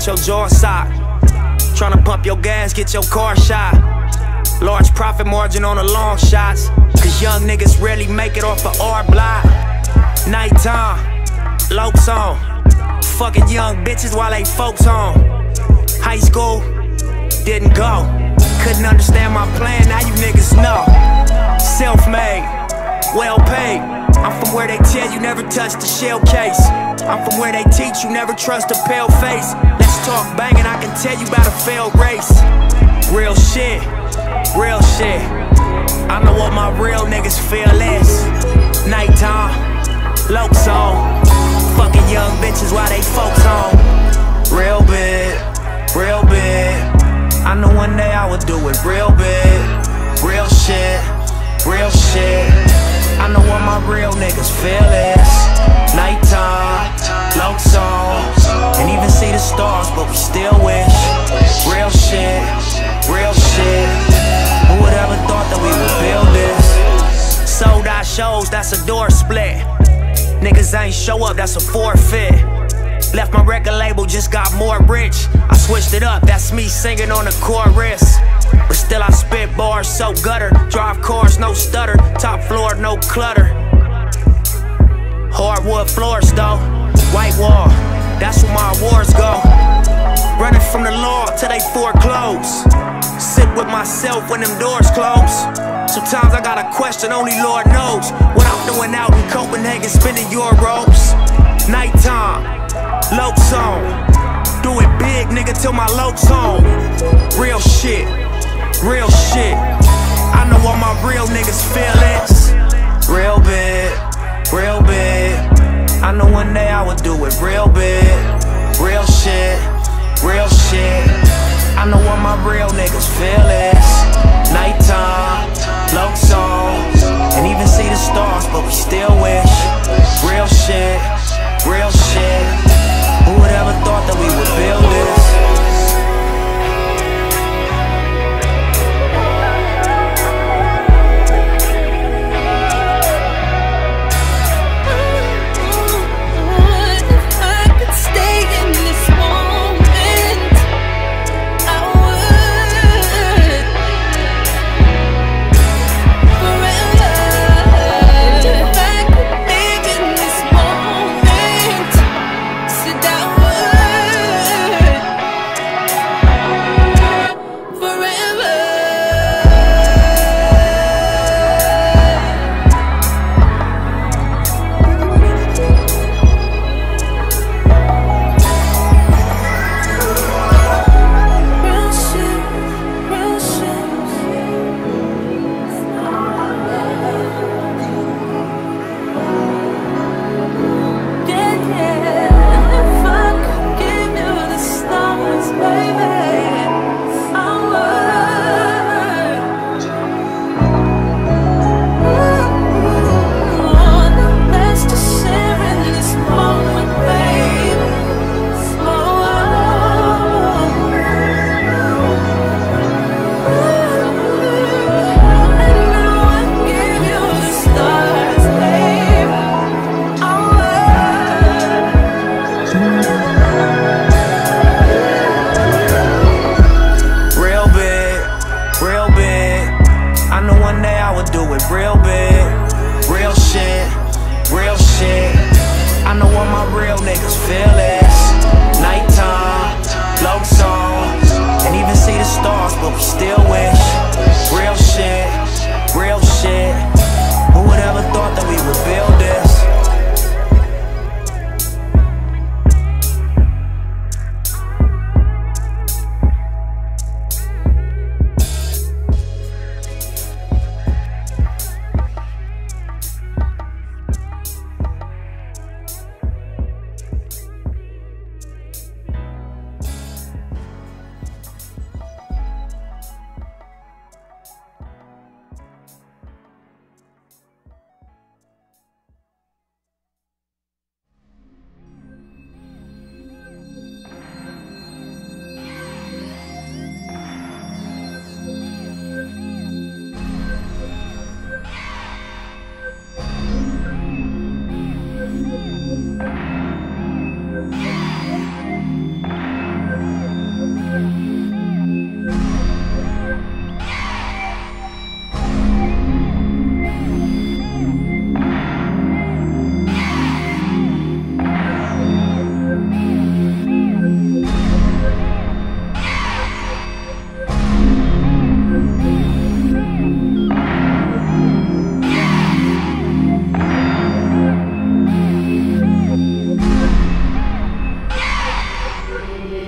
your jaw sock. Tryna pump your gas, get your car shot. Large profit margin on the long shots, cause young niggas rarely make it off of our block. Nighttime, lokes on, fucking young bitches while they folks home. High school, didn't go. Couldn't understand my plan, now you niggas know. Self-made, well paid. I'm from where they tell you never touch the shell case. I'm from where they teach you never trust a pale face. Let's talk banging, I can tell you about a failed race. Real shit, real shit. I know what my real niggas feel is. Nighttime, lokes on, fucking young bitches while they folks home. Real big, real big. I know one day I would do it real big. Real shit, real shit. I know what my real niggas feel is. Nighttime, lokes on, and even see the stars, but we still wish. Real shit, real shit. Who would ever thought that we would build this? Sold out shows, that's a door split. Niggas ain't show up, that's a forfeit. Left my record label, just got more rich. I switched it up, that's me singing on the chorus. But still I spit bars so gutter. Drive cars, no stutter. Top floor, no clutter. Hardwood floors though. White wall, that's where my awards go. Running from the law till they foreclose. Sit with myself when them doors close. Sometimes I got a question, only Lord knows what I'm doing out in Copenhagen, spending euros. Nighttime, lokes on. Do it big, nigga, till my lokes home. Real shit, real shit. I know what my real niggas feel is. Real big, real big. I know one day I would do it real big. Real shit, real shit. I know what my real niggas feel is. Nighttime, lokes on, and even see the stars, but we still wish. Real shit, real shit. Who would ever thought that we would build this?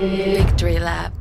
Victory Lap.